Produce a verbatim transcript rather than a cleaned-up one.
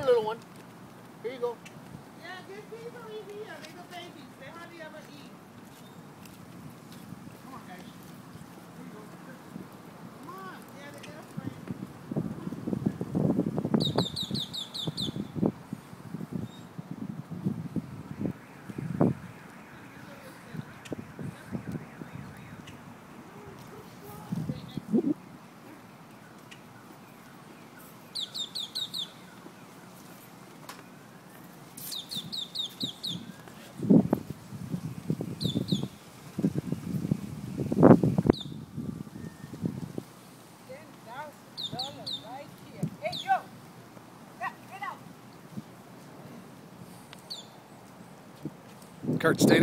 here, little one. Here you go. Yeah, get people in here. Little babies. They hardly ever eat. Come on, guys. Here you go. Come on. Yeah, they get afraid. Right here. Hey, Joe! Yeah, get out! Kurt, stay